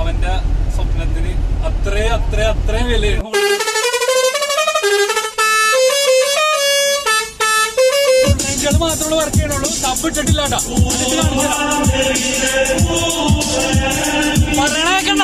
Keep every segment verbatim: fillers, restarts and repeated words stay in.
അവന്റെ സ്വപ്നത്തിന് അത്രേ അത്രേ അത്രയും വില മാത്രമേ വർക്ക് ചെയ്യണുള്ളൂ. സബ് ഇട്ടിട്ടില്ലാട്ടാ പറയണേക്കണ്ട.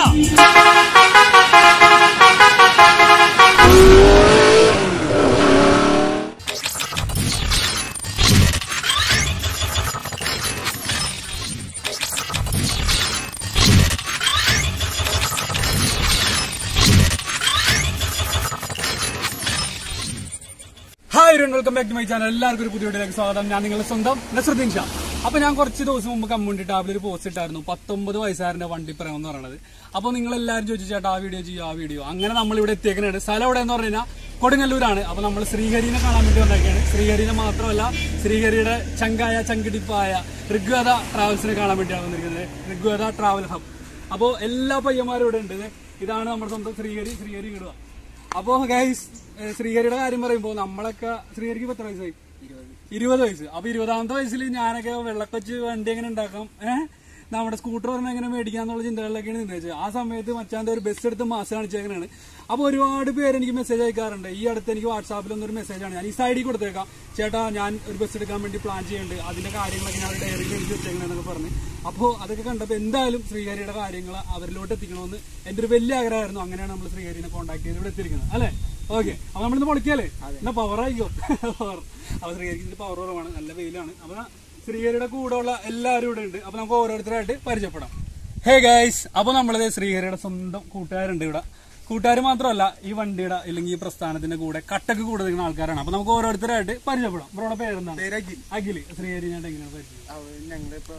Hi welcome back to my channel. എല്ലാവർക്കും ഒരു പുതിയ വീഡിയോയിലേക്ക് സ്വാഗതം. ഞാൻ നിങ്ങളുടെ സ്വന്തം നസ്രുദ്ദീൻ ഷാ. അപ്പൊ ഞാൻ കുറച്ച് ദിവസം മുമ്പ് കമ്മ്യൂണിറ്റി ടാബിൽ ഒരു പോസ്റ്റ് ഇട്ടായിരുന്നു, പത്തൊമ്പത് വയസ്സുകാരന്റെ വണ്ടി പറയാം എന്ന് പറയുന്നത്. അപ്പൊ നിങ്ങൾ എല്ലാവരും ചോദിച്ചു ചേട്ടാ ആ വീഡിയോ ചെയ്യും ആ വീഡിയോ. അങ്ങനെ നമ്മൾ ഇവിടെ എത്തിയേക്കാണ്. സ്ഥലം എവിടെ എന്ന് പറഞ്ഞു കഴിഞ്ഞാൽ കൊടുങ്ങല്ലൂരാണ്. അപ്പൊ നമ്മൾ ശ്രീഹരിനെ കാണാൻ വേണ്ടി വന്നേക്കാണ്. ശ്രീഹരിനെ മാത്രമല്ല, ശ്രീഹരിയുടെ ചങ്കായ ചങ്കിടിപ്പായ ഋഗ്വേദ ട്രാവൽസിനെ കാണാൻ വേണ്ടിയാണ് വന്നിരിക്കുന്നത്. Rigveda travel hub. അപ്പോ എല്ലാ പയ്യന്മാരും ഇവിടെ ഉണ്ട്. ഇതാണ് നമ്മുടെ സ്വന്തം ശ്രീഹരി. ശ്രീഹരി ഇടുക. അപ്പോ ഗൈസ്, ശ്രീഹരിയുടെ കാര്യം പറയുമ്പോ നമ്മളൊക്കെ, ശ്രീഹരിക്ക് പത്ത് വയസ്സായി, ഇരുപത് വയസ്സ്. അപ്പൊ ഇരുപതാമത്തെ വയസ്സിൽ ഞാനൊക്കെ വെള്ളക്കൊച്ച് വണ്ടി എങ്ങനെ ഉണ്ടാക്കാം, ഏഹ് നമ്മുടെ സ്കൂട്ടർ പറഞ്ഞാൽ എങ്ങനെ മേടിക്കാന്നുള്ള ചിന്തകളിലൊക്കെയാണ് നിർദ്ദേശിച്ചത്. ആ സമയത്ത് മച്ചാന്റെ ഒരു ബസ് എടുത്ത് മാസം കാണിച്ചേക്കണാണ്. അപ്പൊ ഒരുപാട് പേര് എനിക്ക് മെസ്സേജ് അയക്കാറുണ്ട്. ഈ അടുത്ത് എനിക്ക് വാട്സാപ്പിൽ ഒന്നൊരു മെസ്സേജാണ്, ഞാൻ ഈ സൈഡിൽ കൊടുത്തേക്കാം, ചേട്ടാ ഞാൻ ഒരു ബസ് എടുക്കാൻ വേണ്ടി പ്ലാൻ ചെയ്യുന്നുണ്ട്, അതിന്റെ കാര്യങ്ങളൊക്കെ ഞാൻ ഡയറിയിൽ എഴുതി വെച്ചേക്കണെന്നൊക്കെ പറഞ്ഞ്. അപ്പോൾ അതൊക്കെ കണ്ടപ്പോൾ എന്തായാലും ശ്രീഹരിയുടെ കാര്യങ്ങൾ അവരിലോട്ട് എത്തിക്കണമെന്ന് എന്റെ ഒരു വലിയ ആഗ്രഹമായിരുന്നു. അങ്ങനെയാണ് നമ്മൾ ശ്രീഹരിനെ കോൺടാക്ട് ചെയ്ത് ഇവിടെ എത്തിയിരിക്കുന്നത് അല്ലെ. ഓക്കെ, അപ്പൊ നമ്മളിന്ന് പൊളിക്കല്ലേ, എന്നാ പവർ ആയിക്കോ. പവർ അപ്പൊ ശ്രീഹരിക്ക് പവർ കുറവാണ്, നല്ല വെയിലാണ്. അപ്പൊ ശ്രീഹരിയുടെ കൂടെ ഉള്ള എല്ലാവരും ഇവിടെ ഉണ്ട്. അപ്പൊ നമുക്ക് ഓരോരുത്തരായിട്ട് പരിചയപ്പെടാം. ഹേ ഗൈസ്, അപ്പൊ നമ്മളിത് ശ്രീഹരിയുടെ സ്വന്തം കൂട്ടുകാരുണ്ട് ഇവിടെ. കൂട്ടുകാർ മാത്രമല്ല, ഈ വണ്ടിയുടെ അല്ലെങ്കിൽ ഈ പ്രസ്ഥാനത്തിന്റെ കൂടെ കട്ടക്ക് കൂടെ നിൽക്കുന്ന ആൾക്കാരാണ്. അപ്പൊ നമുക്ക് ഓരോരുത്തരായിട്ട് പരിചയപ്പെടാം. ബ്രോയുടെ പേരെന്താണ്? അഖില്. ശ്രീഹരി ഞാൻ എങ്ങനെയാണ് പരിചയം?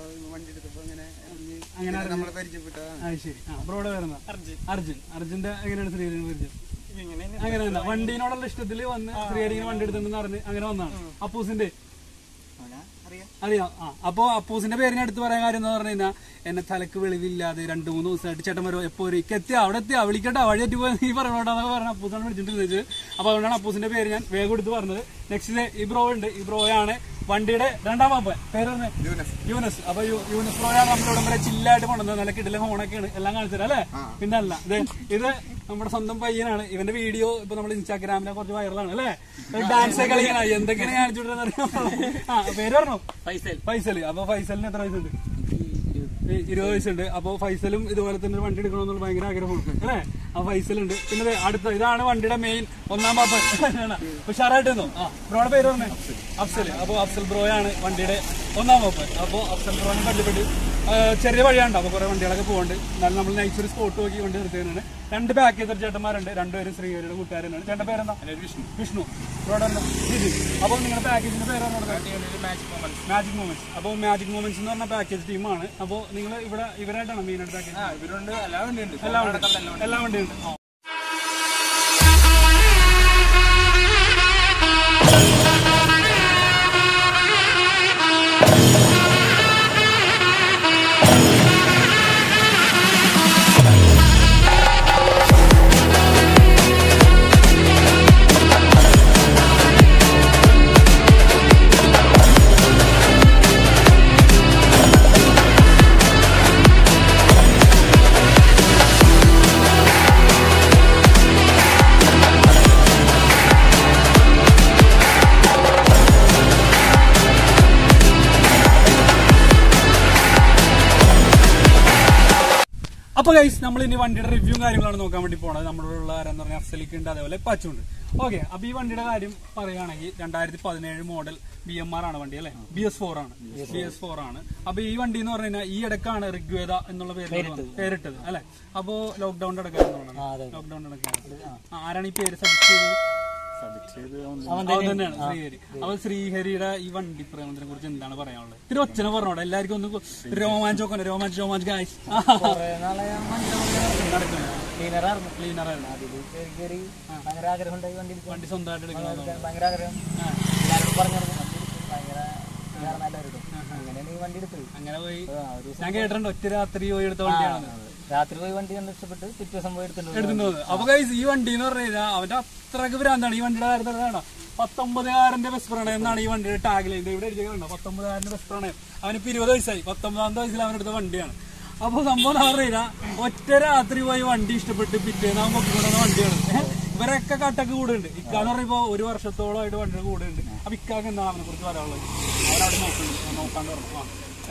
അങ്ങനെ ശരി. ആ ബ്രോയുടെ പേരെന്താ? അർജുൻ. അർജുൻ അർജുന്റെ എങ്ങനെയാണ് ശ്രീഹരിനെ പരിചയം? അങ്ങനെ തന്നെ വണ്ടീനോടുള്ള ഇഷ്ടത്തിൽ വന്ന് ശ്രീഹരിനെ വണ്ടി എടുത്തിട്ടുണ്ടെന്ന് പറഞ്ഞ് അങ്ങനെ വന്നാണ്. അപ്പൂസിന്റെ അറിയാം. ആ അപ്പൊ അപ്പൂസിന്റെ പേരിനെ എടുത്ത് പറയാൻ കാര്യം എന്ന് പറഞ്ഞു കഴിഞ്ഞാൽ, എന്നെ തലക്ക് വെളിവില്ലാതെ രണ്ടു മൂന്ന് ദിവസമായിട്ട് ചേട്ടൻ വരും, എപ്പോ എത്തിയ അവിടെ എത്തിയ വിളിക്കട്ടെ വഴിയേറ്റ് പോയി നീ പറഞ്ഞോട്ടാന്നൊക്കെ പറഞ്ഞ അപ്പൂസാണ് വിളിച്ചിട്ട്. അപ്പൊ അതുകൊണ്ടാണ് അപ്പൂസിന്റെ പേര് ഞാൻ വേഗം എടുത്ത് പറഞ്ഞത്. നെക്സ്റ്റ് ഈ ബ്രോ ഉണ്ട്. ഈ ബ്രോയാണ് വണ്ടിയുടെ രണ്ടാം അപ്പൻ. പേര് യൂനസ്. അപ്പൊ യൂനസ് ബ്രോയാണ് നമ്മളിവിടെ വരെ ചില്ലായിട്ട് കൊണ്ടുവന്നത്. നല്ല കിടില ഹോണൊക്കെയാണ്, എല്ലാം കാണിച്ചത് അല്ലെ. പിന്നെ അല്ല ഇത് നമ്മുടെ സ്വന്തം പയ്യനാണ്. ഇവന്റെ വീഡിയോ ഇപ്പൊ നമ്മൾ ഇൻസ്റ്റാഗ്രാമിലെ കുറച്ച് വൈറലാണ് അല്ലെ. ഡാൻസ് കളിയാണ്, എന്തൊക്കെയാണ് കാണിച്ചിട്ടുണ്ടെന്ന് അറിയാം. ആ പേര് പറഞ്ഞു ഫൈസൽ. ഫൈസൽ. അപ്പൊ ഫൈസലിന് എത്ര വയസ്സുണ്ട്? ഇരുപത് വയസ്സുണ്ട്. അപ്പൊ ഫൈസലും ഇതുപോലെ തന്നെ ഒരു വണ്ടി എടുക്കണമെന്നുള്ള ഭയങ്കര ആഗ്രഹമുണ്ട് അല്ലെ. ആ ഫൈസലുണ്ട്. പിന്നെ അടുത്ത ഇതാണ് വണ്ടിയുടെ മെയിൻ ഒന്നാം പാപ്പൻ. ഉഷാറായിട്ടിരുന്നു. ആ ബ്രോയുടെ പേര് പറഞ്ഞേ? അഫ്സൽ. അപ്പൊ അഫ്സൽ ബ്രോയാണ് വണ്ടിയുടെ ഒന്നാം പാപ്പൻ. അപ്പൊ അഫ്സൽ ബ്രോനെ പരിചയപ്പെട്ട് ചെറിയ വഴിയാണ്. അപ്പൊ കുറെ വണ്ടികളൊക്കെ പോകുന്നുണ്ട്. എന്നാലും നമ്മൾ നൈസൊരു സ്പോട്ട് നോക്കി വണ്ടി നിർത്തിയതാണ്. രണ്ട് പാക്കേജ് ചേട്ടന്മാരുണ്ട്, രണ്ടുപേരും ശ്രീഹരിയുടെ കൂട്ടുകാരനാണ്. ചേട്ടൻ പേരെന്താ? വിഷ്ണു. വിഷ്ണു. ബ്രോയുടെ അപ്പൊ നിങ്ങളുടെ പാക്കേജിന്റെ പേരാണ് മാജിക് മൊമെന്റ്സ്. അപ്പൊ മാജിക് മൊമെന്റ്സ് എന്ന് പറഞ്ഞ പാക്കേജ് ടീമാണ്. അപ്പൊ നിങ്ങൾ ഇവിടെ ഇവരായിട്ടാണ് മെയിനായിട്ട് പാക്കേജ്? ഇവരുണ്ട്, എല്ലാ വണ്ടിയുണ്ട്, എല്ലാ വണ്ടിയുണ്ട്, എല്ലാ വണ്ടിയുണ്ട്. അപ്പൊ ഗൈസ്, നമ്മൾ ഇനി വണ്ടിയുടെ റിവ്യൂ കാര്യങ്ങളാണ് നോക്കാൻ വേണ്ടി പോണത്. നമ്മളുള്ള ആരെന്ന് പറഞ്ഞാൽ അഫ്സലിക്ക് ഉണ്ട്, അതേപോലെ പച്ചുണ്ട്. ഓക്കെ, അപ്പൊ ഈ വണ്ടിയുടെ കാര്യം പറയുകയാണെങ്കിൽ രണ്ടായിരത്തി പതിനേഴ് മോഡൽ ബി എം ആർ ആണ് വണ്ടി അല്ലെ. ബി എസ് ഫോർ ആണ്. ബി എസ് ഫോർ ആണ്. അപ്പൊ ഈ വണ്ടി എന്ന് പറഞ്ഞു കഴിഞ്ഞാൽ ഈ ഇടക്കാണ് ഋഗ്വേദ എന്നുള്ള പേര് പേരിട്ടത് അല്ലെ. അപ്പൊ ലോക്ക്ഡൌണിന്റെ ഇടക്കാണ് ലോക്ക്ഡൌണിന്റെ ഇടക്കാണ് ആരാണ് ഈ പേര് സജസ്റ്റ് ചെയ്തത്? തന്നെയാണ് ശ്രീഹരി. അപ്പൊ ശ്രീഹരിയുടെ ഈ വണ്ടി പ്രേമത്തിനെ കുറിച്ച് എന്താണ് പറയാനുള്ളത്? ഇത്തിരി ഒച്ചനെ പറഞ്ഞോട്ടെ, എല്ലാവർക്കും ഒന്ന് രോമാഞ്ചോക്കാണ്. രോമാഞ്ച് രോമാഞ്ച് ഗായ്സ്. വണ്ടി സ്വന്തമായിട്ട് എടുക്കണം. അങ്ങനെ പോയി ഞാൻ കേട്ടിട്ടുണ്ട്, ഒറ്റ രാത്രി പോയി എടുത്ത വണ്ടിയാണ്. രാത്രി പോയി വണ്ടി കണ്ട് ഇഷ്ടപ്പെട്ട് പിറ്റേ ദിവസം പോയി എടുത്തിട്ടുണ്ട്. അപ്പൊ ഗൈസ്, ഈ വണ്ടി എന്ന് പറഞ്ഞു കഴിഞ്ഞാൽ അവന്റെ അത്രക്ക് ഭ്രാന്താണ്. ഈ വണ്ടിയുടെ കാര്യത്തിലാണ് പത്തൊമ്പതുകാരന്റെ ബസ് പ്രണയം എന്നാണ് ഈ വണ്ടിയുടെ ടാഗ് ലൈൻ. ഇവിടെ എഴുതിയിട്ടുണ്ടോ? പത്തൊമ്പതുകാരന്റെ ബസ് പ്രണയം. അവനിപ്പോ ഇരുപത് വയസ്സായി. പത്തൊമ്പതാമത്തെ വയസ്സിൽ അവനെടുത്ത വണ്ടിയാണ്. അപ്പൊ സംഭവം അറിയില്ല, ഒറ്റ രാത്രി പോയി വണ്ടി ഇഷ്ടപ്പെട്ട് പിറ്റേന്ന് അവൻ പൊക്കിക്കൊണ്ടുവന്ന വണ്ടിയാണ്. ഇവരൊക്കെ കട്ടക്ക് കൂടുണ്ട്. ഇക്കാന്ന് പറയുമ്പോ ഒരു വർഷത്തോളമായിട്ട് വണ്ടിയുടെ കൂടുണ്ട്. അപ്പൊ ഇക്കാക്ക് എന്താണ് അവനെ കുറിച്ച് പറയാനുള്ളത്? അവരവിടെ നോക്കുന്നുണ്ട്, നോക്കാണ്ട് പറഞ്ഞു.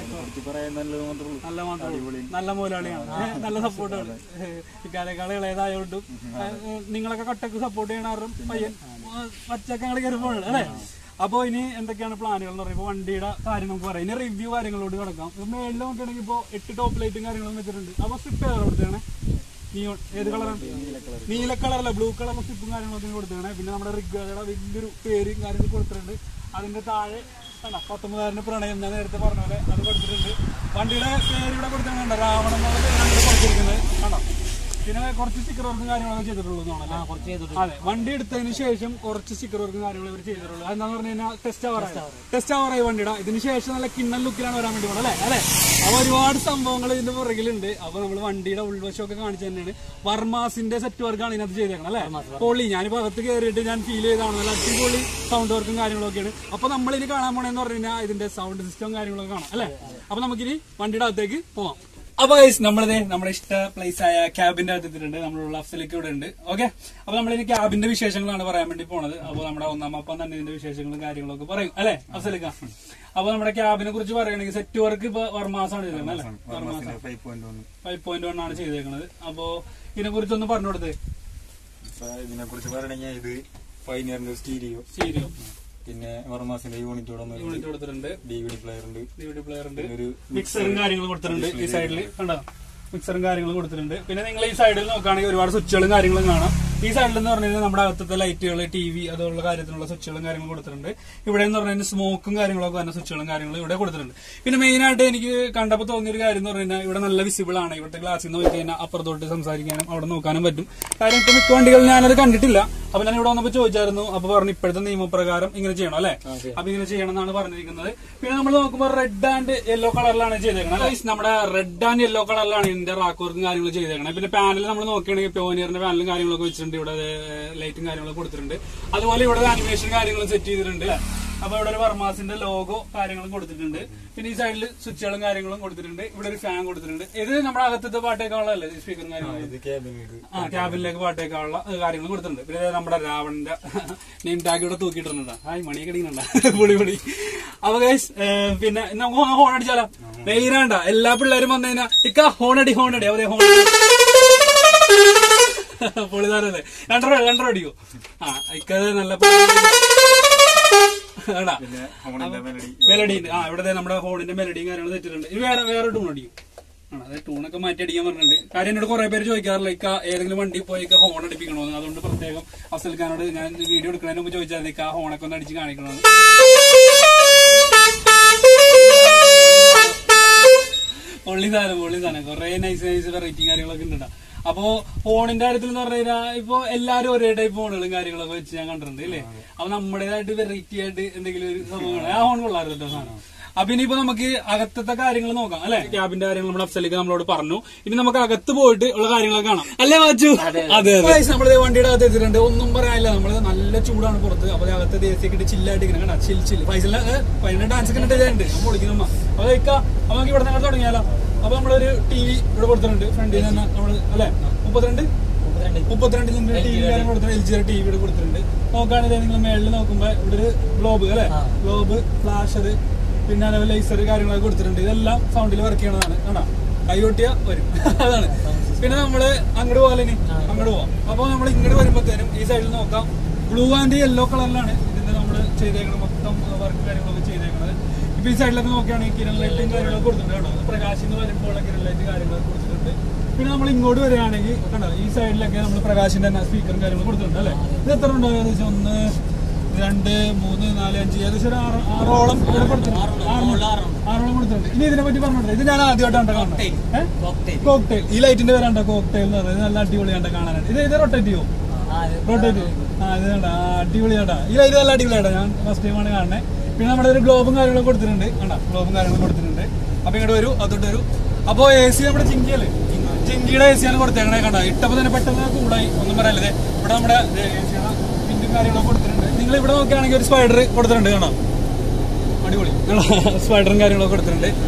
നല്ല മാത്രം നല്ല മുതലാളിയാണ്, നല്ല സപ്പോർട്ടാണ്. ഇക്കാലേക്കാൾ ഇളയതായോണ്ടും നിങ്ങളൊക്കെ കട്ടക്ക് സപ്പോർട്ട് ചെയ്യണാറും പയ്യൻ പച്ചക്ക ഞങ്ങൾ കയറിപ്പോണ് അല്ലെ. അപ്പൊ ഇനി എന്തൊക്കെയാണ് പ്ലാനുകൾ എന്ന് പറയുമ്പോൾ വണ്ടിയുടെ കാര്യം നമുക്ക് പറയാം. ഇനി റിവ്യൂ കാര്യങ്ങളോട് കിടക്കാം. മേളിൽ നോക്കുകയാണെങ്കിൽ ഇപ്പൊ എട്ട് ടോപ്പ് ലൈറ്റും കാര്യങ്ങളും വെച്ചിട്ടുണ്ട്. അപ്പൊ സ്ട്രിപ്പ് ഏതാണ് കൊടുത്തേണേ? നിയോൺ ഏത് കളറാണ്? നീല കളറല്ല, ബ്ലൂ കളർ സ്ട്രിപ്പും കാര്യങ്ങളൊക്കെ കൊടുത്തേണേ. പിന്നെ നമ്മുടെ റിഗ്ഗയുടെ വലിയൊരു പേരും കാര്യങ്ങളും കൊടുത്തിട്ടുണ്ട്. അതിന്റെ താഴെ പത്തൊമ്പതായിരം പ്രണയം ഞാൻ നേരത്തെ പറഞ്ഞ പോലെ അത് കൊടുത്തിട്ടുണ്ട്. വണ്ടിയുടെ പേര് ഇവിടെ കൊടുത്തിട്ടുണ്ട്, രാവണൻ എന്നുള്ള പേരാണ് കൊടുത്തിരിക്കുന്നത്. കാണാം. പിന്നെ കുറച്ച് സ്റ്റിക്കർ വർക്കും കാര്യങ്ങളൊക്കെ ചെയ്തിട്ടുള്ളൂ. അതെ, വണ്ടി എടുത്തതിന് ശേഷം കുറച്ച് സ്റ്റിക്കർ വർക്കും കാര്യങ്ങളും ഇവർ ചെയ്തിട്ടുള്ളൂ. അതെന്താന്ന് പറഞ്ഞു കഴിഞ്ഞാൽ ടെസ്റ്റ് അവറായി ടെസ്റ്റ് അവറായി വണ്ടിയുടെ. ഇതിന് ശേഷം നല്ല കിണ്ണൻ ലുക്കിലാണ് വരാൻ വേണ്ടി പോകണം അല്ലെ അല്ലെ. അപ്പൊ ഒരുപാട് സംഭവങ്ങൾ ഇതിന്റെ പുറകിലുണ്ട്. അപ്പൊ നമ്മൾ വണ്ടിയുടെ ഉൾവശമൊക്കെ കാണിച്ചു തന്നെയാണ്. വർമാസിന്റെ സെറ്റ് വർക്കാണ് ഇതിനകത്ത് ചെയ്തേക്കണം അല്ലെ. പൊളി, ഞാനിപ്പോ അകത്ത് കയറിയിട്ട് ഞാൻ ഫീൽ ചെയ്താണ് നല്ല അടിപൊളി സൗണ്ട് വർക്കും കാര്യങ്ങളൊക്കെയാണ്. അപ്പൊ നമ്മൾ ഇനി കാണാൻ പോണെന്ന് പറഞ്ഞു കഴിഞ്ഞാൽ ഇതിന്റെ സൗണ്ട് സിസ്റ്റം കാര്യങ്ങളൊക്കെ കാണാം അല്ലെ. അപ്പൊ നമുക്കിനി വണ്ടിയുടെ അകത്തേക്ക് പോവാം. അപ്പൊ നമ്മളിത് നമ്മുടെ ഇഷ്ട പ്ലേസ് ആയ ക്യാബിന്റെ അകത്തിട്ടുണ്ട്. നമ്മളുള്ള അഫ്സലേക്ക് ഇവിടെ ഉണ്ട്. ഓക്കെ, അപ്പൊ നമ്മളിനി ക്യാബിന്റെ വിശേഷങ്ങളാണ് പറയാൻ വേണ്ടി പോണത്. അപ്പൊ നമ്മുടെ ഒന്നാം അപ്പം തന്നെ ഇതിന്റെ വിശേഷങ്ങളും കാര്യങ്ങളൊക്കെ പറയും അല്ലെ അഫ്സലിക്ക. അപ്പൊ നമ്മുടെ ക്യാബിനെ കുറിച്ച് പറയുകയാണെങ്കിൽ സെറ്റ് വർക്ക് ഇപ്പൊ വർമാസാണ് ചെയ്തേക്കുന്നത് അല്ലെ. വർമാസം ഫൈവ് പോയിന്റ് വൺ ആണ് ചെയ്തേക്കുന്നത്. അപ്പൊ ഇതിനെ കുറിച്ചൊന്ന് പറഞ്ഞു കൊടുത്തേ. ഇതിനെ കുറിച്ച് പറയണെങ്കിൽ ഇത് പൈനിയറിന്റെ സ്റ്റീരിയോ സ്റ്റീരിയോ പിന്നെ വർമാസിന്റെ യൂണിറ്റ് യൂണിറ്റ് കൊടുത്തിട്ടുണ്ട്. ഡി വി ഡി പ്ലെയർ ഉണ്ട് ഡി വി ഡി പ്ലെയർ ഉണ്ട്. ഒരു മിക്സറും കാര്യങ്ങളും കൊടുത്തിട്ടുണ്ട്. ഈ സൈഡിൽ കണ്ടോ, മിക്സറും കാര്യങ്ങളും കൊടുത്തിട്ടുണ്ട്. പിന്നെ നിങ്ങൾ ഈ സൈഡിൽ നോക്കുകയാണെങ്കിൽ ഒരുപാട് സ്വിച്ചുകളും കാര്യങ്ങളും കാണാം. ഈ സൈഡിൽ എന്ന് പറഞ്ഞു കഴിഞ്ഞാൽ നമ്മുടെ അകത്തത്തെ ലൈറ്റുകൾ, ടി വി അതുപോലുള്ള കാര്യത്തിനുള്ള സ്വിച്ചുകളും കാര്യങ്ങളും കൊടുത്തിട്ടുണ്ട്. ഇവിടെ എന്ന് പറഞ്ഞു കഴിഞ്ഞാൽ സ്മോക്കും കാര്യങ്ങളൊക്കെ തന്നെ സ്വിച്ചുകളും കാര്യങ്ങളും ഇവിടെ കൊടുത്തിട്ടുണ്ട്. പിന്നെ മെയിൻ ആയിട്ട് എനിക്ക് കണ്ടപ്പോൾ തോന്നിയൊരു കാര്യം എന്ന് പറഞ്ഞു കഴിഞ്ഞാൽ ഇവിടെ നല്ല വിസിബിൾ ആണ്. ഇവിടുത്തെ ഗ്ലാസ്സിൽ നിന്ന് നോക്കി കഴിഞ്ഞാൽ അപ്പുറത്തോട്ട് സംസാരിക്കാനും അവിടെ നോക്കാനും പറ്റും. കാര്യം ഇപ്പൊ മിക്ക വണ്ടികൾ ഞാനത് കണ്ടിട്ടില്ല. അപ്പൊ ഞാൻ ഇവിടെ വന്നപ്പോൾ ചോദിച്ചായിരുന്നു. അപ്പൊ പറഞ്ഞു ഇപ്പോഴത്തെ നിയമപ്രകാരം ഇങ്ങനെ ചെയ്യണം അല്ലെ. അപ്പൊ ഇങ്ങനെ ചെയ്യണം എന്നാണ് പറഞ്ഞിരിക്കുന്നത്. പിന്നെ നമ്മൾ നോക്കുമ്പോൾ റെഡ് ആൻഡ് യെല്ലോ കളറിലാണ് ചെയ്തേക്കുന്നത്. നമ്മുടെ റെഡ് ആൻഡ് യെല്ലോ കളറിലാണ് ഇതിന്റെ റാക്ക് വർക്കും കാര്യങ്ങളും ചെയ്തേക്കുന്നത്. പിന്നെ പാനൽ നമ്മൾ നോക്കുകയാണെങ്കിൽ പ്യോനിയറിന്റെ പാനലും കാര്യങ്ങളൊക്കെ വെച്ചിട്ടുണ്ട്. ഇവിടെ ലൈറ്റും കാര്യങ്ങളൊക്കെ കൊടുത്തിട്ടുണ്ട്. അതുപോലെ ഇവിടെ അനിമേഷൻ കാര്യങ്ങളും സെറ്റ് ചെയ്തിട്ടുണ്ട്. അപ്പൊ ഇവിടെ ഒരു വർമാസിന്റെ ലോഗോ കാര്യങ്ങളും കൊടുത്തിട്ടുണ്ട്. പിന്നെ ഈ സൈഡിൽ സ്വിച്ചുകളും കാര്യങ്ങളും കൊടുത്തിട്ടുണ്ട്. ഇവിടെ ഒരു ഫാൻ കൊടുത്തിട്ടുണ്ട്. ഇത് നമ്മുടെ അകത്തത്തെ പാട്ടേക്കാളല്ലേ സ്പീക്കറും കാര്യങ്ങളും. ആ, ക്യാബിനിലേക്ക് പാട്ടേക്കാനുള്ള കാര്യങ്ങൾ കൊടുത്തിട്ടുണ്ട്. പിന്നെ നമ്മുടെ രാവണന്റെ നെയിം ടാഗ് ഇവിടെ തൂക്കിയിട്ടുണ്ട്. ഹായ് മണി കടിക്കുന്നുണ്ട പൊളി പൊളി. അപ്പൊ ഗൈസ് പിന്നെ നമുക്ക് ഹോൺ അടിച്ചാലോ? മെയിനാണ്ട എല്ലാ പിള്ളേരും വന്നു കഴിഞ്ഞാൽ ഇക്ക ഹോണടി ഹോണടി അവരെ ഹോൺ പൊളിതാരല്ലേ. രണ്ടര രണ്ടര അടിക്കോ? ആ, ഇക്കത് നല്ല മെലഡി. ആ, ഇവിടെ നമ്മുടെ ഹോണിന്റെ മെലഡിയും കാര്യങ്ങളും തെറ്റിട്ടുണ്ട്. ഇത് വേറെ വേറെ ടൂൺ അടിക്കും. ആണ്, അതായത് ടൂണൊക്കെ മാറ്റി അടിക്കാൻ പറഞ്ഞിട്ടുണ്ട്. കാര്യം എന്നോട് കുറെ പേര് ചോദിക്കാറില്ല ഇക്ക ഏതെങ്കിലും വണ്ടി പോയി ഇക്ക ഹോൺ അടിപ്പിക്കണമെന്ന്. അതുകൊണ്ട് പ്രത്യേകം അഫ്സൽ ഖാനോട് ഞാൻ വീഡിയോ എടുക്കുന്നതിന് മുമ്പ് ചോദിച്ചാൽ ഇക്ക ആ ഹോണൊക്കെ ഒന്ന് അടിച്ച് കാണിക്കണമെന്ന്. പൊള്ളി സാധനം പൊള്ളി സാധനം കുറെ നൈസ് നൈസ് വെറൈറ്റി കാര്യങ്ങളൊക്കെ ഉണ്ട്. അപ്പോ ഫോണിന്റെ കാര്യത്തിൽ എന്ന് പറഞ്ഞു കഴിഞ്ഞാൽ ഇപ്പൊ എല്ലാരും ഒരേ ടൈപ്പ് ഫോണുകളും കാര്യങ്ങളൊക്കെ വെച്ച് ഞാൻ കണ്ടിട്ടുണ്ട് അല്ലേ. അപ്പൊ നമ്മുടേതായിട്ട് വെറൈറ്റി ആയിട്ട് എന്തെങ്കിലും ഒരു സംഭവങ്ങൾ ആ ഫോൺ കൊള്ളാറുണ്ട് സാധനം. അപ്പൊ ഇനിയിപ്പോ നമുക്ക് അകത്തത്തെ കാര്യങ്ങൾ നോക്കാം അല്ലെ. ക്യാബിന്റെ കാര്യങ്ങൾ നമ്മുടെ അഫ്സലിക്ക് നമ്മളോട് പറഞ്ഞു. ഇനി നമുക്ക് അകത്ത് പോയിട്ട് ഉള്ള കാര്യങ്ങളൊക്കെ കാണാം അല്ലേ വാച്ചു? അതെ അതെ. നമ്മള് വണ്ടിയുടെ അകത്ത് എത്തിയിട്ടുണ്ട്. ഒന്നും പറയാനില്ല, നമ്മള് നല്ല ചൂടാണ് പുറത്ത്. അപ്പൊ അകത്ത് ദേശീയ കിട്ടി ചില്ലായിട്ട് ഇങ്ങനെ കണ്ടാ ചിൽ ചിൽ ഫൈസലിന്റെ ഫൈനൽ ഡാൻസ് ഒക്കെ ഇട്ടുണ്ട്. ഞാൻ പൊളിക്കുന്നമ്മ. അപ്പൊ കഴിക്കാം. അപ്പൊ നമുക്ക് ഇവിടെ നിന്ന് തുടങ്ങിയാലോ. അപ്പൊ നമ്മളൊരു ടി വി ഇവിടെ കൊടുത്തിട്ടുണ്ട് ഫ്രണ്ടിൽ തന്നെ നമ്മള് അല്ലെ. മുപ്പത്തിരണ്ട് മുപ്പത്തിരണ്ട് ടി വി കാര്യം കൊടുത്തിട്ടുണ്ട്. എൽ ജിയുടെ ടി വി ഇവിടെ കൊടുത്തിട്ടുണ്ട്. നോക്കുകയാണെങ്കിൽ നിങ്ങൾ മേളിൽ നോക്കുമ്പോ ഇവിടെ ഒരു ഗ്ലോബ് അല്ലെ, ഗ്ലോബ് ഫ്ലാഷർ പിന്നെ അതേപോലെ ലൈസർ കാര്യങ്ങളൊക്കെ കൊടുത്തിട്ടുണ്ട്. ഇതെല്ലാം സൗണ്ടിൽ വർക്ക് ചെയ്യണതാണ്. കണ്ടാ കൈകൊട്ടിയ വരും അതാണ്. പിന്നെ നമ്മള് അങ്ങോട്ട് പോകാൻ ഇനി അങ്ങോട്ട് പോവാം. അപ്പൊ നമ്മൾ ഇങ്ങോട്ട് വരുമ്പോഴത്തേനും ഈ സൈഡിൽ നോക്കാം ബ്ലൂ ആൻഡ് യെല്ലോ കളറിലാണ് ഇതിന്റെ നമ്മള് ചെയ്തേക്കുന്നത്. മൊത്തം വർക്ക് കാര്യങ്ങളൊക്കെ ചെയ്തേക്കുന്നത്. ഇപ്പൊ ഈ സൈഡിലൊക്കെ നോക്കുകയാണെങ്കിൽ കിരൺ ലൈറ്റും കാര്യങ്ങളൊക്കെ കൊടുത്തിട്ടുണ്ട് കേട്ടോ. പ്രകാശിന്ന് വരുമ്പോൾ കിരൺ ലൈറ്റ് കാര്യങ്ങളൊക്കെ കൊടുത്തിട്ടുണ്ട്. പിന്നെ നമ്മൾ ഇങ്ങോട്ട് വരികയാണെങ്കിൽ കണ്ടോ ഈ സൈഡിലൊക്കെ നമ്മൾ പ്രകാശിന്റെ തന്നെ സ്പീക്കറും കാര്യങ്ങളും കൊടുത്തിട്ടുണ്ട് അല്ലെ. ഇത് എത്ര ഉണ്ടോ? ഏകദേശം ഒന്ന് രണ്ട് മൂന്ന് നാല് അഞ്ച് ഏകദേശം ഒരു ആറ് ആറോളം ഇവിടെ കൊടുത്തിട്ടുണ്ട്. ആറോളം കൊടുത്തിട്ടുണ്ട്. ഇനി ഇതിനെ പറ്റി പറഞ്ഞിട്ടുണ്ട്. ഇത് ഞാൻ ആദ്യമായിട്ടാണ് കാണുന്നത്. കോക്ടെയിൽ. ഈ ലൈറ്റിന്റെ പേരാണ്ടോ കോക്ടെയിൽ എന്ന് പറയുന്നത്. നല്ല അടിപൊളിയാണ്ട കാണാനായിട്ട്. ഇത് ഇത് റൊട്ടേറ്റ് ചെയ്യോ? റൊട്ടേറ്റ് ആ ഇത് കണ്ട അടിപൊളിയാട്ടാ. ഈ ലൈറ്റ് നല്ല അടിപൊളിയാട്ടാ. ഞാൻ ഫസ്റ്റ് ടൈമാണ് കാണുന്നത്. പിന്നെ നമ്മുടെ ഒരു ഗ്ലോബും കാര്യങ്ങളൊക്കെ കൊടുത്തിട്ടുണ്ട്. കണ്ട ഗ്ലോബും കാര്യങ്ങളും കൊടുത്തിട്ടുണ്ട്. അപ്പൊ ഇങ്ങോട്ട് വരൂ, അതോട്ട് വരൂ. അപ്പൊ എ സി നമ്മുടെ ചിങ്കിയല്ലേ, ചിങ്കിയുടെ എ സിയാണ് കൊടുത്തേക്കണേ. കണ്ട ഇട്ടപ്പോ തന്നെ പെട്ടെന്ന് കൂടായി ഒന്നും പറയല്ലേ. ഇവിടെ നമ്മുടെ പിന്റും കാര്യങ്ങളൊക്കെ കൊടുത്തിട്ടുണ്ട്. നിങ്ങൾ ഇവിടെ നോക്കുകയാണെങ്കിൽ ഒരു സ്പൈഡർ കൊടുത്തിട്ടുണ്ട്. കാണാം അടിപൊളി സ്പൈഡറും കാര്യങ്ങളൊക്കെ കൊടുത്തിട്ടുണ്ട്.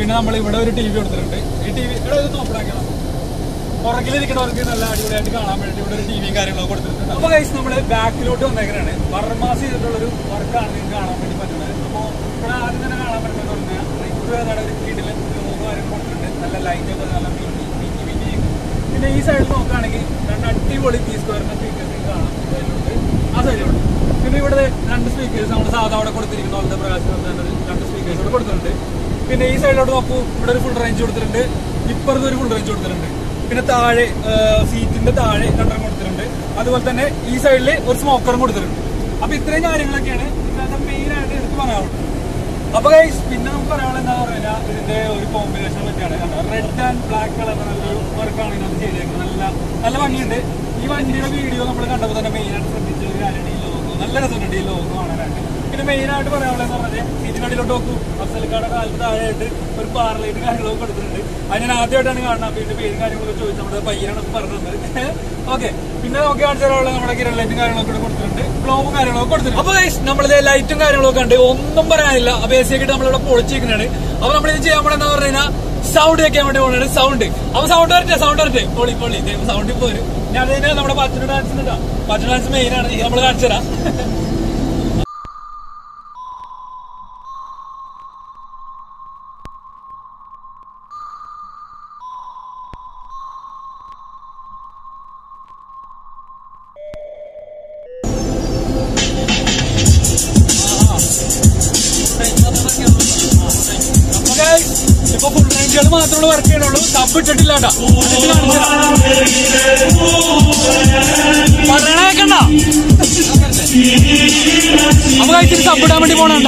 പിന്നെ നമ്മൾ ഇവിടെ ഒരു ടി വി കൊടുത്തിട്ടുണ്ട്. ഈ ടി വി ഇവിടെ നോക്കണാക്കണം പുറകിലിരിക്കുന്നവർക്ക് നല്ല അടിപൊളിയായിട്ട് കാണാൻ വേണ്ടി ഇവിടെ ഒരു ടി വിയും കാര്യങ്ങളൊക്കെ കൊടുത്തിട്ടുണ്ട്. അപ്പൊ ഗൈസ് നമ്മള് ബാക്കിലോട്ട് വന്നേക്കാണ്. വർമാസ് ചെയ്തിട്ടുള്ളൊരു വർക്കാണ് നിങ്ങൾക്ക് കാണാൻ വേണ്ടി പറ്റുന്നത്. അപ്പൊ ഇവിടെ ആദ്യം തന്നെ കാണാൻ പറ്റുന്നത് പറഞ്ഞാൽ ഒരു വീട്ടില് കാര്യം കൊടുത്തിട്ടുണ്ട്. നല്ല ലൈറ്റ് ഒക്കെ നല്ല മിന്നി മിന്നി മിന്നി. പിന്നെ ഈ സൈഡിൽ നോക്കുകയാണെങ്കിൽ രണ്ട് അടിപൊളി പി സ്ക്വയറിന്റെ സ്പീക്കേഴ്സ് കാണാം സൈഡിലുണ്ട്, ആ സൈഡിലുണ്ട്. പിന്നെ ഇവിടെ രണ്ട് സ്പീക്കേഴ്സ് നമ്മൾ സാധാ അവിടെ കൊടുത്തിരിക്കുന്ന പോലത്തെ പ്രകാശം രണ്ട് സ്പീക്കേഴ്സ് ഇവിടെ കൊടുത്തിട്ടുണ്ട്. പിന്നെ ഈ സൈഡിലോട്ട് നോക്കൂ, ഇവിടെ ഒരു ഫുൾ റേഞ്ച് കൊടുത്തിട്ടുണ്ട്, ഇപ്പുറത്ത് ഒരു ഫുൾ റേഞ്ച് കൊടുത്തിട്ടുണ്ട്. പിന്നെ താഴെ സീറ്റിന്റെ താഴെ രണ്ടെണ്ണം കൊടുത്തിട്ടുണ്ട്. അതുപോലെ തന്നെ ഈ സൈഡിൽ ഒരു സ്മോക്കറും കൊടുത്തിട്ടുണ്ട്. അപ്പൊ ഇത്രയും കാര്യങ്ങളൊക്കെയാണ് ഇതിനകത്ത് മെയിൻ ആയിട്ട് എടുത്ത് പറയാനുള്ളത്. അപ്പൊ ഗൈസ് പിന്നെ നമുക്ക് പറയാനുള്ളത് എന്താ പറഞ്ഞാൽ ഇതിന്റെ ഒരു കോമ്പിനേഷൻ പറ്റിയാണ്. റെഡ് ആൻഡ് ബ്ലാക്ക് കളർ നല്ലൊരു വർക്കാണ് ഇതിനകത്ത് ചെയ്തേക്കുന്നത്. നല്ല നല്ല ഭംഗിയുണ്ട്. ഈ വണ്ടിയുടെ വീഡിയോ നമ്മൾ കണ്ടപ്പോൾ തന്നെ മെയിൻ ആയിട്ട് ശ്രദ്ധിച്ച ഒരു കാര്യമാണ് ഈ ലോഗോ. നല്ല രസമുണ്ട് ഈ ലോഗോ കാണാനായിട്ട്. പിന്നെ മെയിൻ ആയിട്ട് പറയാനുള്ളതെന്ന് പറഞ്ഞാൽ സീറ്റിനടിയിലോട്ട് നോക്കൂ, അഫ്സൽക്കാരുടെ കാലത്ത് താഴെയായിട്ട് ഒരു പാർലൈറ്റ് കാര്യങ്ങളൊക്കെ കൊടുത്തിട്ടുണ്ട്. അത് ഞാൻ ആദ്യമായിട്ടാണ് കാണുന്നത്. അപ്പൊ ഇതിന്റെ പേരും കാര്യങ്ങളൊക്കെ ചോദിച്ചു നമ്മുടെ പയ്യനാണ് പറഞ്ഞത്. ഓക്കെ, പിന്നെ നമുക്ക് കാണിച്ചാലുള്ള നമ്മുടെ കിരൺ ലൈറ്റും കാര്യങ്ങളൊക്കെ കൊടുത്തിട്ടുണ്ട്, ഗ്ലോബും കാര്യങ്ങളൊക്കെ കൊടുത്തിട്ടുണ്ട്. അപ്പൊ നമ്മളിത് ലൈറ്റും കാര്യങ്ങളൊക്കെ ഉണ്ട്, ഒന്നും പറയാനില്ല. അപ്പൊ എ സി ഒക്കെ നമ്മളിവിടെ പൊളിച്ചിരിക്കുന്നതാണ്. അപ്പൊ നമ്മളിത് ചെയ്യാൻ പോണെന്ന് പറഞ്ഞു കഴിഞ്ഞാൽ സൗണ്ട് വെക്കാൻ വേണ്ടി പോകുന്നത് സൗണ്ട്. അപ്പൊ സൗണ്ട് വരട്ടെ, സൗണ്ട് വരട്ടെ, പൊളി പൊളി സൗണ്ടിൽ പോരും. ഞാൻ അതിന് നമ്മുടെ പച്ചന ഡാൻസ് ഉണ്ടാ പച്ചന ഡാൻസ് മെയിൻ ആണ്, നമ്മൾ കാണിച്ചു തരാം. ഇപ്പൊ ഫുൾ റേഞ്ചുകൾ മാത്രമേ വർക്ക് ചെയ്യണുള്ളൂ, സബ് ഇട്ടിട്ടില്ല. പറയണേക്കണ്ട, അപ്പൊ കഴിച്ചിട്ട് സബ് ഇടാൻ വേണ്ടി പോണണ്ട.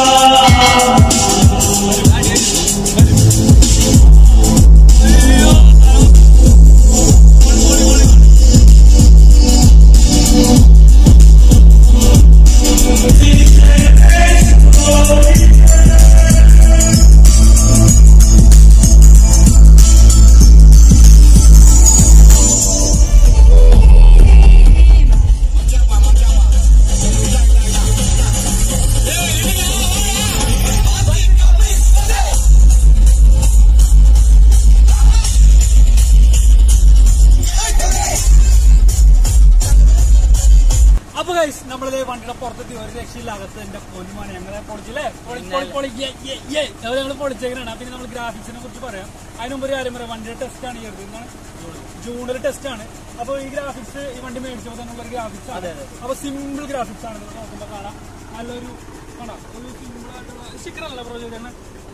നമ്മളിത് വണ്ടിയുടെ പുറത്തെത്തി ഒരു രക്ഷയില്ലാകത്ത് എന്റെ പൊന്നുമാണ്. ഞങ്ങളെ പൊളിച്ചില്ലേ, ഞങ്ങൾ പൊളിച്ചേക്കാണ്. പിന്നെ നമ്മൾ ഗ്രാഫിക്സിനെ കുറിച്ച് പറയാം. അതിന് മുമ്പ് ഒരു കാര്യം പറയാം, വണ്ടിയുടെ ടെസ്റ്റ് ആണ് ചെയ്തത്. എന്താണ് ജൂണിൽ ടെസ്റ്റ് ആണ്. അപ്പൊ ഈ ഗ്രാഫിക്സ് ഈ വണ്ടി മേടിച്ചപ്പോൾ തന്നെ ഒരു ഗ്രാഫിക്സ് ആണ്. അപ്പൊ സിമ്പിൾ ഗ്രാഫിക്സ് ആണ് നോക്കുമ്പോൾ കാണാം. നല്ലൊരു കാണാം, ഒരു സിമ്പിൾ ആയിട്ടുള്ള സ്റ്റിക്കർ അല്ല പ്രോ ചെയ്തേക്കണം,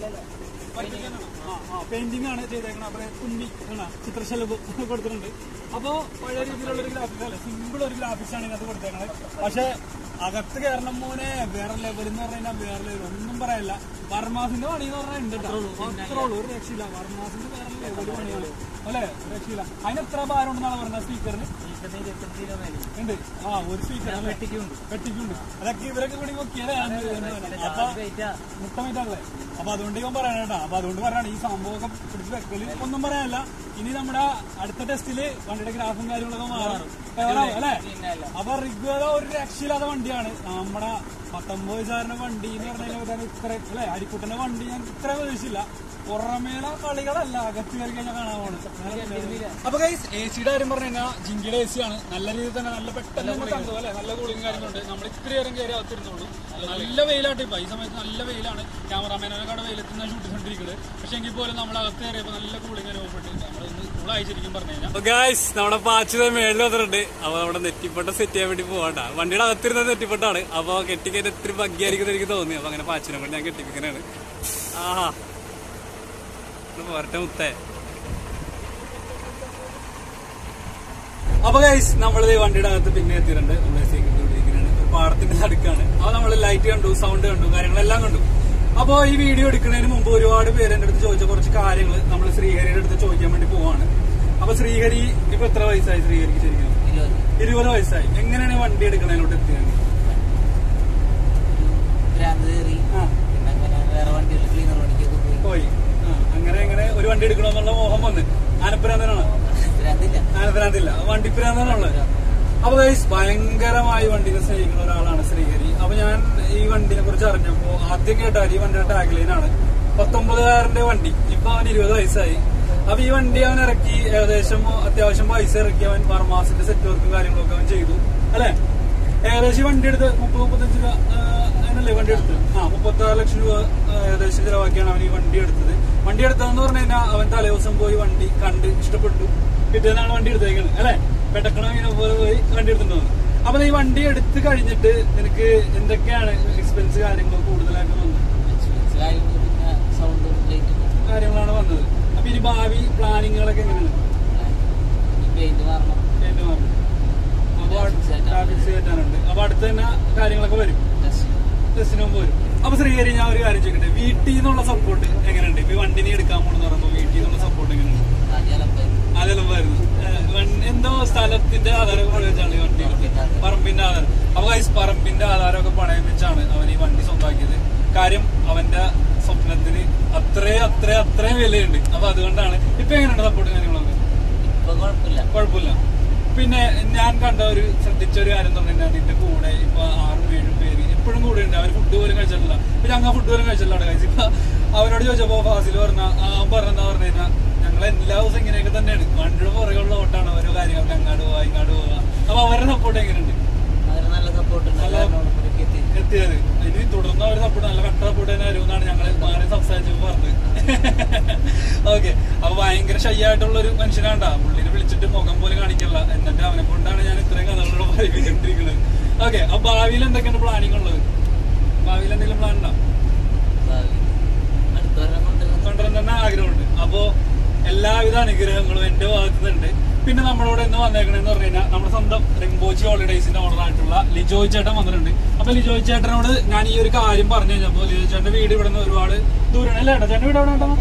പെയിന്റിംഗ് ആണ് ചെയ്തേക്കണം. അവിടെ കുഞ്ഞി ചിത്രശലഭം കൊടുത്തിട്ടുണ്ട്. അപ്പോ പഴയ രീതിയിലുള്ള ഒരു ഗ്രാഫിക്സ് അല്ല, സിമ്പിൾ ഒരു ഗ്രാഫിക്സ് ആണ് ഇതിനകത്ത് കൊടുത്തേക്കണത്. പക്ഷെ അകത്ത് കയറണം മോനെ വേറെ ലെവൽ എന്ന് പറഞ്ഞു കഴിഞ്ഞാൽ വേറെ ലെവൽ ഒന്നും പറയല്ല. വർമാസിന്റെ പണി എന്ന് പറഞ്ഞാൽ ഉണ്ട് കേട്ടോ, മാത്രമുള്ളൂ, ഒരു രക്ഷയില്ല. വർമാസിന്റെ വേറെ ലെവൽ പണിയാണ് അല്ലെ, രക്ഷയില്ല. അതിന് എത്ര ഭാരം ഉണ്ടെന്നാണ് പറഞ്ഞത് സ്പീക്കറിന്? ഉണ്ട്. ആ ഒരു സ്പീക്കർ വെട്ടിക്കുണ്ട് വെട്ടിക്കുണ്ട് അതൊക്കെ ഇവരൊക്കെ കൂടി നോക്കിയാലേ മുട്ടമേറ്റല്ലേ. അപ്പൊ അതുകൊണ്ട് ഇവൻ പറയണേട്ടാ. അപ്പൊ അതുകൊണ്ട് പറയാണ് ഈ സംഭവമൊക്കെ പിടിച്ച് വെക്കല് ഒന്നും പറയാനല്ല. ഇനി നമ്മുടെ അടുത്ത ടെസ്റ്റില് വണ്ടിയുടെ ഗ്രാഫും കാര്യങ്ങളൊക്കെ മാറും അല്ലെ. അപ്പൊ റിഗ്വേദ ഒരു രക്ഷയില്ലാത്ത വണ്ടിയാണ്. നമ്മുടെ പത്തൊമ്പത് വയസ്സുകാരന്റെ വണ്ടി എന്ന് പറഞ്ഞാൽ ഇത്ര അല്ലെ, അരിക്കുട്ടന്റെ വണ്ടി ഞാൻ ഇത്ര പ്രതീക്ഷിച്ചില്ല. പുറമേല കളികളല്ല, അകത്ത് കയറി കഴിഞ്ഞാൽ കാണാൻ പോകുന്നത്. അപ്പൊ ഗൈസ് എ സിയുടെ കാര്യം പറഞ്ഞു കഴിഞ്ഞാൽ ജിങ്കിയുടെ എ സി ആണ്. നല്ല രീതിയിൽ തന്നെ നല്ല പെട്ടെന്ന് കണ്ടു അല്ലെ, നല്ല കൂളിംഗ് കാര്യങ്ങളുണ്ട്. നമ്മൾ ഇത്തിരി നേരം കയറി അകത്തിരുന്നുള്ളൂ. നല്ല വെയിലാട്ട് ഇപ്പൊ ഈ സമയത്ത് നല്ല വെയിലാണ്. ക്യാമറാമാനൊക്കെ അവിടെ വെയിലെത്തുന്ന ഷൂട്ടിക്കൊണ്ടിരിക്കുന്നത്. പക്ഷെ എങ്കിൽ പോലും നമ്മൾ അകത്ത് കയറിയപ്പോൾ നല്ല കൂളിംഗ് അനുഭവപ്പെട്ട് നമ്മളൊന്ന് കൂളായി ശരിക്കും പറഞ്ഞു കഴിഞ്ഞാൽ. ഗൈസ് നമ്മുടെ പാച്ചിത മേളിൽ വന്നിട്ടുണ്ട്. അപ്പൊ നമ്മുടെ നെറ്റിപ്പട്ട സെറ്റ് ചെയ്യാൻ വേണ്ടി പോകണ്ട. വണ്ടിയുടെ അകത്തിരുന്ന നെറ്റിപ്പട്ടാണ്. അപ്പൊ കെട്ടിക്കഴിഞ്ഞാൽ ഇത്തിരി ഭംഗിയായിരിക്കും എനിക്ക് തോന്നി. അപ്പൊ അങ്ങനെ പാച്ചിനെ കൊണ്ട് ഞാൻ കെട്ടിപ്പിക്കാനാണ്. ആഹാ പോരട്ടെ മുത്തേ. അപ്പൊ ഗൈസ് നമ്മളിത് വണ്ടിയുടെ അകത്ത് പിന്നെ എത്തിയിട്ടുണ്ട്. നമ്മളെ സീക്കിട്ടിരിക്കുകയാണ്, ഒരു പാടത്തിന്റെ നടുക്കാണ്. അപ്പൊ നമ്മള് ലൈറ്റ് കണ്ടു, സൗണ്ട് കണ്ടു, കാര്യങ്ങളെല്ലാം കണ്ടു. അപ്പൊ ഈ വീഡിയോ എടുക്കുന്നതിന് മുമ്പ് ഒരുപാട് പേര് എന്റെ അടുത്ത് ചോദിച്ച കുറച്ച് കാര്യങ്ങൾ നമ്മൾ ശ്രീഹരിയുടെ അടുത്ത് ചോദിക്കാൻ വേണ്ടി പോവാണ്. അപ്പൊ ശ്രീഹരി ഇപ്പൊ എത്ര വയസ്സായി? ശ്രീഹരിക്ക് ശരിക്കും ഇരുപത് വയസ്സായി. എങ്ങനെയാണ് വണ്ടി എടുക്കണതിലോട്ട് എത്തിയത്? പോയി അങ്ങനെ എങ്ങനെ ഒരു വണ്ടി എടുക്കണമെന്നുള്ള മോഹം വന്ന് ആനപ്പുരാന്തനാണ്. ആനപ്പുരാന്തില്ല, വണ്ടിപ്പുരാന്തനാണുള്ളത്. അപ്പൊ ഗൈസ് ഭയങ്കരമായി വണ്ടിനെ സ്നേഹിക്കുന്ന ഒരാളാണ് ശ്രീഹരി. അപ്പൊ ഞാൻ ഈ വണ്ടിനെ കുറിച്ച് അറിഞ്ഞപ്പോ ആദ്യം കേട്ടാൽ ഈ വണ്ടിയുടെ ടാഗ് ലൈനാണ് പത്തൊമ്പതുകാരന്റെ വണ്ടി. ഇപ്പൊ അവൻ ഇരുപത് വയസ്സായി. അപ്പൊ ഈ വണ്ടി അവൻ ഇറക്കി ഏകദേശം അത്യാവശ്യം പൈസ ഇറക്കി അവൻ ഫാർമാസിന്റെ സെറ്റ് വർക്കും കാര്യങ്ങളൊക്കെ അവൻ ചെയ്തു അല്ലെ. ഏകദേശം വണ്ടി എടുത്ത് മുപ്പത് മുപ്പത്തഞ്ച് രൂപ അങ്ങനല്ലേ വണ്ടി എടുത്ത് ആ മുപ്പത്തി ആറ് ലക്ഷം രൂപ ഏകദേശം ചിലവാക്കിയാണ് അവൻ ഈ വണ്ടി എടുത്തത്. വണ്ടി എടുത്തതെന്ന് പറഞ്ഞു കഴിഞ്ഞാൽ അവൻ തലേ ദിവസം പോയി വണ്ടി കണ്ട് ഇഷ്ടപ്പെട്ടു, പിറ്റേന്നാണ് വണ്ടി എടുത്തേക്കുന്നത് അല്ലെ. പെട്ടക്കണ ഇങ്ങനെ പോലെ പോയി വണ്ടി എടുത്തിട്ടുണ്ടെന്ന്. അപ്പൊ ഈ വണ്ടി എടുത്ത് കഴിഞ്ഞിട്ട് നിനക്ക് എന്തൊക്കെയാണ് എക്സ്പെൻസ് കാര്യങ്ങൾ കൂടുതലായിട്ട് വന്നത്? കാര്യങ്ങളാണ് വന്നത്. അപ്പൊ ഇനി ഭാവി പ്ലാനിങ്ങുകളൊക്കെ എങ്ങനെയാണ്? പെയിന്റ് മാറണം, അപ്പൊ ട്രാഫിക്സ് കയറ്റാനുണ്ട്. അപ്പൊ അടുത്ത് തന്നെ കാര്യങ്ങളൊക്കെ വരും, ടെസ്റ്റിന് മുമ്പ് വരും. അപ്പൊ ശ്രീഹരി, ഞാൻ ഒരു കാര്യം ചോദിക്കട്ടെ, വീട്ടിൽ നിന്നുള്ള സപ്പോർട്ട് എങ്ങനെയുണ്ട്? ഇപ്പൊ വണ്ടിനെ എടുക്കാൻ പോണെന്ന് പറയുമ്പോ വീട്ടിൽ നിന്നുള്ള സപ്പോർട്ട് എങ്ങനെയുണ്ട്? അതെലമ്പായിരുന്നു. എന്തോ സ്ഥലത്തിന്റെ ആധാരം വെച്ചാണ് ഈ വണ്ടി, പറമ്പിന്റെ ആധാരം. അപ്പൊ ഗൈസ്, പറമ്പിന്റെ ആധാരമൊക്കെ പണയം വെച്ചാണ് അവൻ ഈ വണ്ടി സ്വന്തമാക്കിയത്. കാര്യം അവന്റെ സ്വപ്നത്തിന് അത്രേ അത്രേ അത്രയും വിലയുണ്ട്. അപ്പൊ അതുകൊണ്ടാണ്. ഇപ്പൊ എങ്ങനെയുണ്ട് സപ്പോർട്ട് കാര്യങ്ങളൊക്കെ? കുഴപ്പമില്ല. പിന്നെ ഞാൻ കണ്ട ഒരു ശ്രദ്ധിച്ച ഒരു കാര്യം പറഞ്ഞാൽ നിന്റെ കൂടെ ഇപ്പൊ ആറും ഏഴും പേര് എപ്പോഴും കൂടെ ഉണ്ട്. അവർ ഫുഡ് പോലും കഴിച്ചിട്ടില്ല. ഇപ്പൊ ഞങ്ങൾ ഫുഡ് പോലും കഴിച്ചിട്ടില്ല അവിടെ കഴിച്ചു. ഇപ്പൊ അവരോട് ചോദിച്ചപ്പോ ഫാസിൽ പറഞ്ഞ ആ പറഞ്ഞെന്താ പറഞ്ഞു കഴിഞ്ഞാൽ ഞങ്ങൾ എല്ലാ ദിവസവും ഇങ്ങനെയൊക്കെ തന്നെയാണ്. വണ്ടിയുടെ പുറകെയുള്ള ഓട്ടാണ് ഓരോ കാര്യങ്ങൾക്ക്, അങ്ങാട് പോവാ ഇങ്ങാട് പോവാ. അപ്പൊ അവരുടെ സപ്പോർട്ട് എങ്ങനെയുണ്ട്? നല്ല സപ്പോർട്ട് എത്തിയത്. ഇനി തുടർന്ന് അവർ സപ്പോർട്ട് നല്ല കട്ട സപ്പോർട്ട് തന്നെ വരുമെന്നാണ് ഞങ്ങൾ മാറി സംസാരിച്ചപ്പോ പറഞ്ഞത്. ഓക്കെ. അപ്പൊ ഭയങ്കര ഷൈ ആയിട്ടുള്ള ഒരു മനുഷ്യനാണ്ടാ. പുള്ളിനെ വിളിച്ചിട്ട് മുഖം പോലും കാണിക്കില്ല. എന്നിട്ട് അവനെ കൊണ്ടാണ് ഞാൻ ഇത്രയും കഥകളോട് പറയിപ്പിച്ചിട്ടിരിക്കുന്നത്. ഓക്കെ. അപ്പൊ ഭാവിയിൽ എന്തൊക്കെയാണ് പ്ലാനിങ് ഉള്ളത്? ഭാവിയിൽ എന്തെങ്കിലും പ്ലാൻ ഉണ്ടോ? കൊണ്ടുവരാൻ തന്നെ ആഗ്രഹമുണ്ട്. അപ്പോ എല്ലാവിധ അനുഗ്രഹങ്ങളും എന്റെ ഭാഗത്തു നിന്നുണ്ട്. പിന്നെ നമ്മളോട് എന്ന് വന്നേക്കണെന്ന് പറഞ്ഞു കഴിഞ്ഞാൽ നമ്മുടെ സ്വന്തം റിംബോച്ചി ഹോളിഡേയ്സിന്റെ ഓണർ ആയിട്ടുള്ള ലിജോയ് ചേട്ടൻ വന്നിട്ടുണ്ട്. അപ്പൊ ലിജോയ് ചേട്ടനോട് ഞാൻ ഈ ഒരു കാര്യം പറഞ്ഞു കഴിഞ്ഞപ്പോ ലിജോയ് ചേട്ടന്റെ വീട് ഇവിടെ നിന്ന് ഒരുപാട് ദൂരമാണ് അല്ലേ? ഏട്ടാ ചേട്ടന്റെ വീട് എവിടെ ഉണ്ടോ?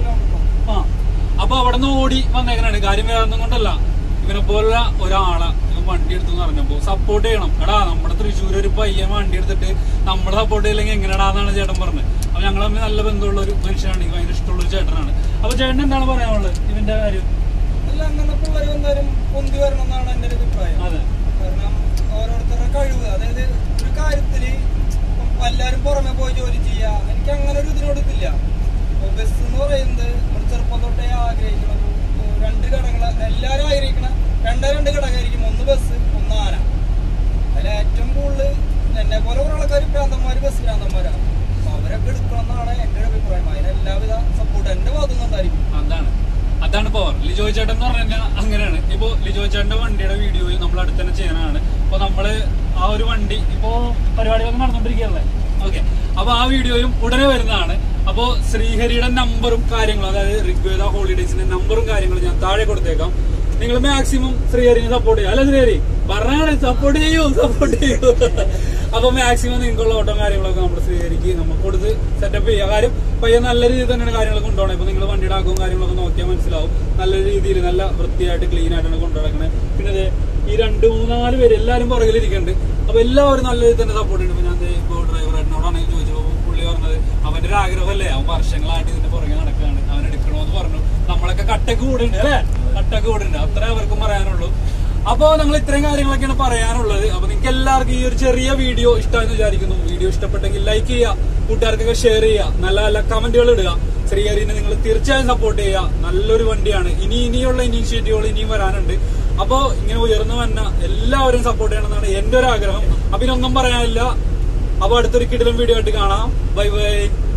ആ. അപ്പൊ അവിടെ നിന്ന് ഓടി വന്നേക്കണാണ്. കാര്യം വേറെ ഒന്നും കൊണ്ടല്ല, ഇവനെ പോലുള്ള ഒരാളെ ഇവൻ വണ്ടി എടുത്തെന്ന് പറഞ്ഞപ്പോ സപ്പോർട്ട് ചെയ്യണം. എടാ, നമ്മുടെ തൃശ്ശൂർ ഒരു പയ്യൻ വണ്ടി എടുത്തിട്ട് നമ്മളെ സപ്പോർട്ട് ചെയ്യില്ലെങ്കിൽ എങ്ങനെയാടാന്നാണ് ചേട്ടൻ പറഞ്ഞത്. അപ്പൊ ഞങ്ങൾ തമ്മിൽ നല്ല ബന്ധമുള്ള ഒരു മനുഷ്യനാണ്, എനിക്ക് ഭയങ്കര ഇഷ്ടമുള്ള ഒരു ചേട്ടനാണ്. അപ്പൊ ചേട്ടൻ എന്താണ് പറയാനുള്ളത് ഇവന്റെ കാര്യം? അങ്ങനെ പിള്ളേർ വന്നാലും പൊന്തി വരണം എന്നാണ് എന്റെ ഒരു അഭിപ്രായം. അതെ. കാരണം ഓരോരുത്തരുടെ കഴിവ്, അതായത് ഒരു കാര്യത്തില് എല്ലാരും പുറമെ പോയി ജോലി ചെയ്യാ, എനിക്ക് അങ്ങനെ ഒരു ഇതിനോടത്തില്ല. ബസ് എന്ന് പറയുന്നത് നമ്മൾ ചെറുപ്പം തൊട്ടേ ആഗ്രഹിക്കണം. രണ്ട് ഘടകങ്ങൾ എല്ലാരും ആഗ്രഹിക്കണ രണ്ടേ രണ്ട് ഘടകമായിരിക്കും. ഒന്ന് ബസ്, ഒന്ന് ആന. അതിൽ ഏറ്റവും കൂടുതൽ എന്നെ പോലെ കുറെ ആൾക്കാർ ഭ്രാന്തന്മാര് ബസ് ഭ്രാന്തന്മാരാണ്. അപ്പൊ അവരൊക്കെ എടുക്കണം എന്നാണ് എന്റെ ഒരു അഭിപ്രായം. അതിന് എല്ലാവിധ സപ്പോർട്ട് എന്റെ ഭാഗത്തുനിന്നുണ്ടായിരിക്കും. അതാണ് അതാണ് പവർ. ലിജോയ് ചേട്ടൻ എന്ന് പറഞ്ഞു കഴിഞ്ഞാൽ അങ്ങനെയാണ്. ഇപ്പൊ ലിജോയ് ചേട്ടന്റെ വണ്ടിയുടെ വീഡിയോയും നമ്മൾ അടുത്ത് തന്നെ ചെയ്യാനാണ്. അപ്പൊ നമ്മള് ആ ഒരു വണ്ടി ഇപ്പോ പരിപാടികളൊക്കെ നടന്നുകൊണ്ടിരിക്കുകയല്ലേ. ഓക്കെ. അപ്പൊ ആ വീഡിയോയും ഉടനെ വരുന്നതാണ്. അപ്പോ ശ്രീഹരിയുടെ നമ്പറും കാര്യങ്ങളും, അതായത് ഋഗ്വേദ ഹോളിഡേയ്സിന്റെ നമ്പറും കാര്യങ്ങളും ഞാൻ താഴെ കൊടുത്തേക്കാം. നിങ്ങൾ മാക്സിമം ശ്രീഹരിനെ സപ്പോർട്ട് ചെയ്യുക. അല്ല ശ്രീഹരി പറഞ്ഞാണ്, സപ്പോർട്ട് ചെയ്യൂ സപ്പോർട്ട് ചെയ്യൂ. അപ്പൊ മാക്സിമം നിങ്ങൾക്കുള്ള ഓട്ടം കാര്യങ്ങളൊക്കെ നമ്മുടെ ശ്രീഹരിക്ക് നമ്മൾ കൊടുത്ത് സെറ്റപ്പ് ചെയ്യുക. കാര്യം പയ്യൻ നല്ല രീതിയിൽ തന്നെയാണ് കാര്യങ്ങൾ കൊണ്ടുപോകണം. ഇപ്പൊ നിങ്ങൾ വണ്ടിയുടെ ആക്കവും കാര്യങ്ങളൊക്കെ നോക്കിയാൽ മനസ്സിലാവും. നല്ല രീതിയിൽ നല്ല വൃത്തിയായിട്ട് ക്ലീൻ ആയിട്ടാണ് കൊണ്ടുനടക്കണേ. പിന്നെ ഈ രണ്ട് മൂന്നാല് പേര് എല്ലാവരും പുറകിലിരിക്കുന്നുണ്ട്. അപ്പൊ എല്ലാവരും നല്ല രീതിയിൽ തന്നെ സപ്പോർട്ട് ചെയ്യുന്നുണ്ട്. ഞാൻ ഇപ്പൊ ഡ്രൈവറായിട്ടിനോടാണെങ്കിൽ ചോദിച്ചപ്പോൾ പുള്ളി പറഞ്ഞത് അവന്റെ ഒരു ആഗ്രഹമല്ലേ, അവൻ വർഷങ്ങളായിട്ട് ഇതിന്റെ പുറകെ നടക്കുകയാണ്, അവൻ എടുക്കണമെന്ന് പറഞ്ഞു. നമ്മളൊക്കെ കട്ടക്ക് കൂടുണ്ട് അല്ലെ, കട്ടക്ക് കൂടുണ്ട്. അത്രേ അവർക്കും പറയാനുള്ളൂ. അപ്പൊ ഞങ്ങൾ ഇത്രയും കാര്യങ്ങളൊക്കെയാണ് പറയാനുള്ളത്. അപ്പൊ നിങ്ങൾക്ക് എല്ലാവർക്കും ഈ ഒരു ചെറിയ വീഡിയോ ഇഷ്ടമാണെന്ന് വിചാരിക്കുന്നു. വീഡിയോ ഇഷ്ടപ്പെട്ടെങ്കിൽ ലൈക്ക് ചെയ്യുക, കൂട്ടുകാർക്കൊക്കെ ഷെയർ ചെയ്യുക, നല്ല നല്ല കമന്റുകൾ ഇടുക. ശ്രീഹരിനെ നിങ്ങൾ തീർച്ചയായും സപ്പോർട്ട് ചെയ്യുക. നല്ലൊരു വണ്ടിയാണ്. ഇനി ഇനിയുള്ള ഇനീഷ്യേറ്റീവുകൾ ഇനിയും വരാനുണ്ട്. അപ്പോ ഇങ്ങനെ ഉയർന്നു വന്ന എല്ലാവരും സപ്പോർട്ട് ചെയ്യണമെന്നാണ് എന്റെ ഒരു ആഗ്രഹം. അപ്പൊ ഇനൊന്നും പറയാനില്ല. അപ്പൊ അടുത്തൊരു കിടിലൻ വീഡിയോ ആയിട്ട് കാണാം. Bye by.